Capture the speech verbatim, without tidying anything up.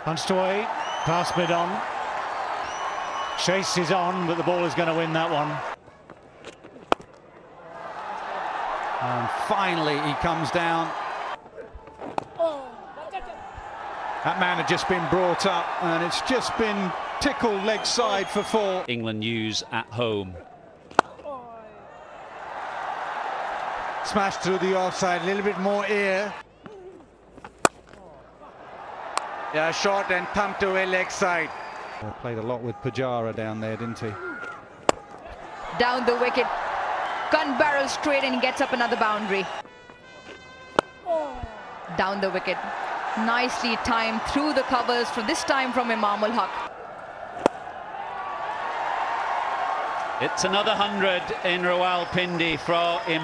Punched away, past mid-on. Chase is on, but the ball is going to win that one. And finally he comes down. That man had just been brought up and it's just been tickled leg side for four. England news at home. Smashed through the offside, a little bit more air. Yeah, short and thumped away leg side. Uh, played a lot with Pujara down there, didn't he? Down the wicket. Gun barrel straight and he gets up another boundary. Down the wicket. Nicely timed through the covers, from this time from Imam-ul-Haq. It's another hundred in Rawalpindi for Imam.